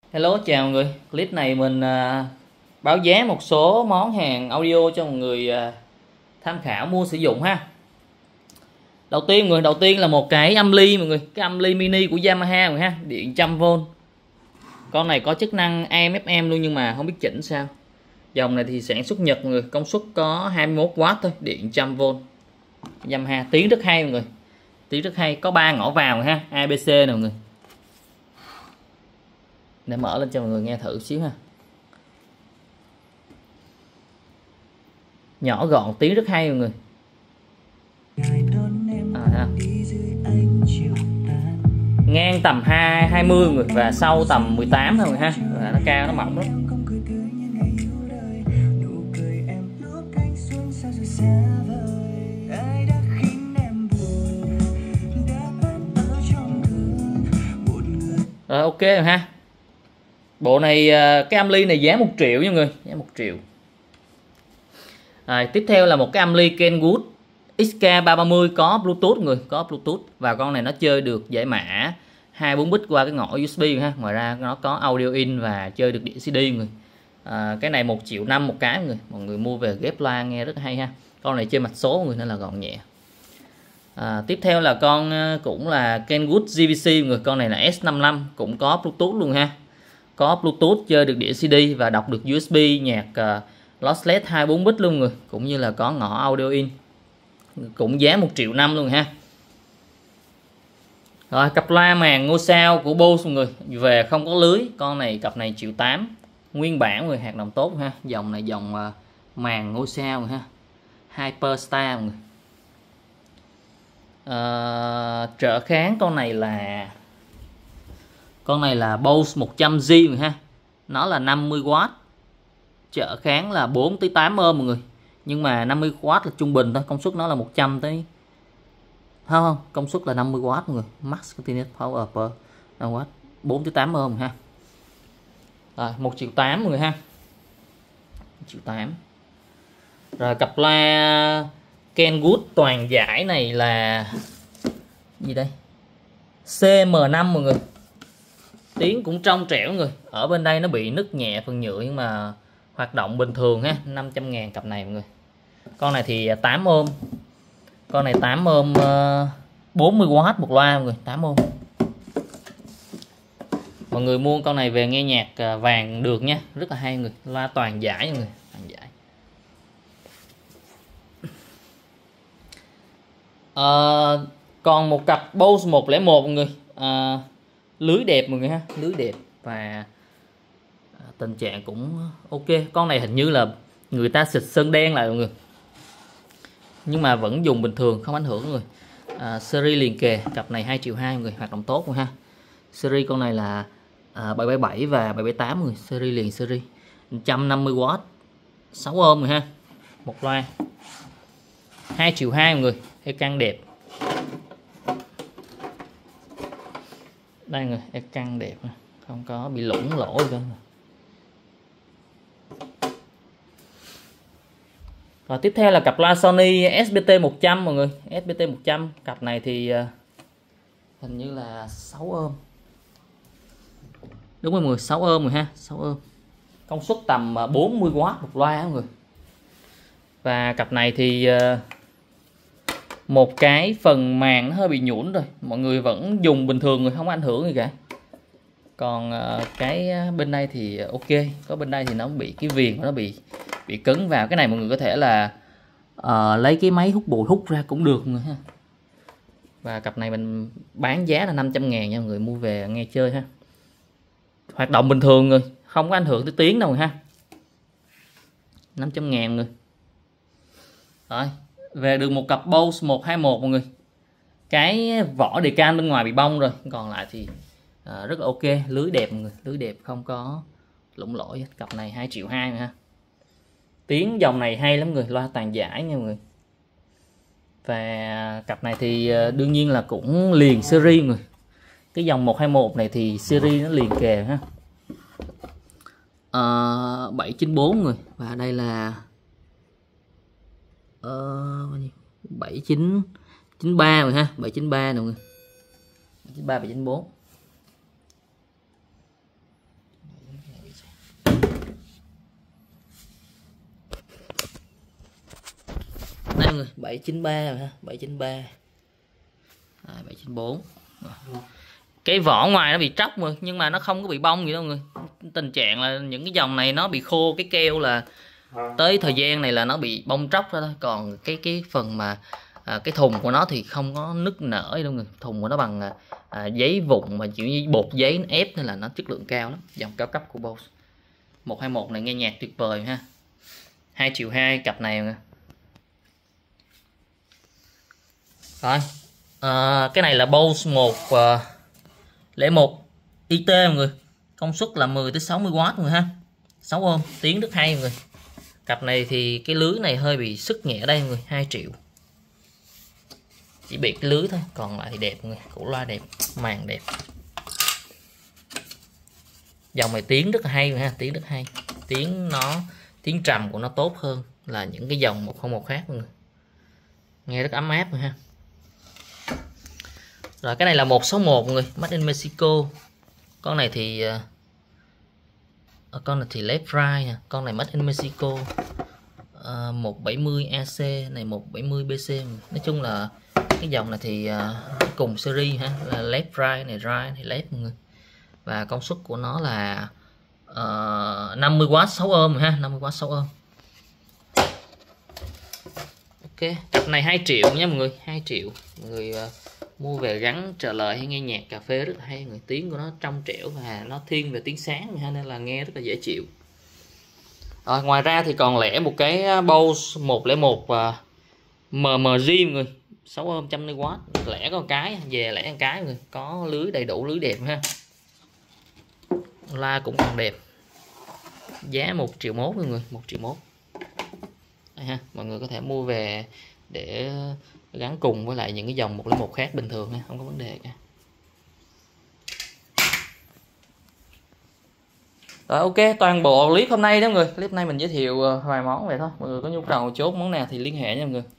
Hello, chào mọi người. Clip này mình báo giá một số món hàng audio cho mọi người tham khảo mua sử dụng ha. Đầu tiên là một cái âm ly mọi người, cái âm ly mini của Yamaha mọi người ha, điện 100V. Con này có chức năng AM FM luôn nhưng mà không biết chỉnh sao. Dòng này thì sản xuất Nhật mọi người, công suất có 21W thôi, điện 100V. Yamaha tiếng rất hay mọi người. Tiếng rất hay, có 3 ngõ vào ha, ABC nè mọi người. Để mở lên cho mọi người nghe thử xíu ha. Nhỏ gọn, tiếng rất hay mọi người. Ngang tầm 20 mọi người và sâu tầm 18 thôi ha. Và nó cao, nó mỏng lắm. Rồi ok rồi ha. Bộ này cái âm ly này giá 1 triệu nha mọi người, giá 1 triệu. Tiếp theo là một cái âm ly Kenwood XK330 có Bluetooth người, có Bluetooth và con này nó chơi được giải mã 24 bit qua cái ngõ USB ha. Ngoài ra nó có audio in và chơi được đĩa CD người. Cái này 1,5 triệu một cái mọi người mua về ghép loa nghe rất hay ha. Con này chơi mạch số người nên là gọn nhẹ. Tiếp theo là con cũng là Kenwood GVC người, con này là S55 cũng có Bluetooth luôn ha. Có Bluetooth chơi được đĩa CD và đọc được USB nhạc lossless 24 bit luôn người, cũng như là có ngõ audio in. Cũng giá 1,5 triệu luôn ha. Rồi cặp loa màn ngôi sao của Bose mọi người, về không có lưới, con này cặp này 1,8 triệu. Nguyên bản người, hoạt động tốt ha. Dòng này dòng màn ngôi sao rồi ha. Hyperstar mọi người. Trở kháng con này là Bose 100G rồi ha. Nó là 50W. Trở kháng là 4 tới 8 ohm mọi người. Nhưng mà 50W là trung bình thôi, công suất nó là 100 tới không, công suất là 50W mọi người, max continuous power per 5W, 4 tới 8 ohm ha. Rồi 1,8 triệu mọi người ha. 1,8 triệu. Rồi cặp loa Kenwood toàn giải này là gì đây? CM5 mọi người. Tiếng cũng trong trẻo người. Ở bên đây nó bị nứt nhẹ phần nhựa nhưng mà hoạt động bình thường ha. 500.000 cặp này mọi người. Con này thì 8 ohm. Con này 8 ohm 40W một loa mọi người, 8 ohm. Mọi người mua con này về nghe nhạc vàng được nha, rất là hay người. Loa toàn giải mọi người, toàn giải. Còn một cặp Bose 101 mọi người. Lưới đẹp mọi người ha, lưới đẹp và tình trạng cũng ok. Con này hình như là người ta xịt sơn đen lại mọi người, nhưng mà vẫn dùng bình thường, không ảnh hưởng mọi người. Series liền kề, cặp này 2,2 triệu mọi người, hoạt động tốt rồi ha. Series con này là 777 và 778 mọi người, series liền series 150W 6 ohm rồi ha. Một loa 2,2 triệu mọi người, cái căng đẹp. Đây người, cái căng đẹp, không có bị lủng lỗ gì đâu. Rồi tiếp theo là cặp loa Sony SBT 100 mọi người, SBT 100. Cặp này thì hình như là 6 ohm. Đúng rồi mọi người, 6 ohm rồi ha, 6 ohm. Công suất tầm 40W một loa mọi người. Và cặp này thì một cái phần màn nó hơi bị nhũn rồi, mọi người vẫn dùng bình thường rồi, không ảnh hưởng gì cả. Còn cái bên đây thì ok, có bên đây thì nó bị cái viền nó bị cứng vào. Cái này mọi người có thể là lấy cái máy hút bụi hút ra cũng được nữa ha. Và cặp này mình bán giá là 500.000 nha mọi người, mua về nghe chơi ha. Hoạt động bình thường rồi, không có ảnh hưởng tới tiếng đâu ha. 500.000 người. Rồi, về được một cặp Bose 121 mọi người. Cái vỏ đề can bên ngoài bị bong rồi, còn lại thì rất là ok, lưới đẹp mọi người, lưới đẹp không có lủng lỗi. Cặp này 2,2 triệu ha. Tiếng dòng này hay lắm người, loa toàn giải nha mọi người. Và cặp này thì đương nhiên là cũng liền series người. Cái dòng 121 này thì series nó liền kề ha. 794 người. Và đây là 7993 rồi ha, 793 nè mọi người. 793 794. người, 793 rồi ha, 793. 794. Cái vỏ ngoài nó bị tróc rồi nhưng mà nó không có bị bong gì đâu người. Tình trạng là những cái dòng này nó bị khô cái keo, là tới thời gian này là nó bị bong tróc ra thôi. Còn cái phần mà cái thùng của nó thì không có nứt nở gì đâu người. Thùng của nó bằng giấy vụn mà kiểu như bột giấy ép nên là nó chất lượng cao lắm. Dòng cao cấp của Bose 121 này nghe nhạc tuyệt vời ha. 2,2 triệu cặp này rồi. Rồi cái này là Bose 101 IT mọi người, công suất là 10 tới 60W người ha, 6 ohm, tiếng rất hay mọi người. Cặp này thì cái lưới này hơi bị sức nhẹ đây mọi người, 2 triệu. Chỉ bị cái lưới thôi, còn lại thì đẹp mọi người, cổ loa đẹp, màn đẹp. Dòng này tiếng rất là hay rồi ha, tiếng rất hay. Tiếng trầm của nó tốt hơn là những cái dòng 101 khác mọi người. Nghe rất ấm áp rồi ha. Rồi cái này là 161 mọi người, Made in Mexico. Con này thì left right nè, con này Made in Mexico. 170 AC này, 170 BC. Nói chung là cái dòng này thì cùng series ha, là left right này left mọi người. Và công suất của nó là 50W 6 ohm ha, 50W 6 ohm. Ok, cặp này 2 triệu nha mọi người, 2 triệu. Mọi người mua về gắn trợ lời hay nghe nhạc cà phê rất là hay người. Tiếng của nó trong trẻo và nó thiên về tiếng sáng nên là nghe rất là dễ chịu. Rồi ngoài ra thì còn lẻ một cái Bose 101 MMG mọi người, 6 ohm 150W. Lẻ có một cái, về lẻ một cái mọi người, có lưới đầy đủ, lưới đẹp ha. Loa cũng còn đẹp. Giá 1,1 triệu mọi người, 1,1 triệu. Đây ha, mọi người có thể mua về để gắn cùng với lại những cái dòng 101 khác bình thường ha, không có vấn đề cả. Rồi ok, toàn bộ clip hôm nay đó mọi người. Clip này mình giới thiệu vài món vậy thôi. Mọi người có nhu cầu chốt món nào thì liên hệ nha mọi người.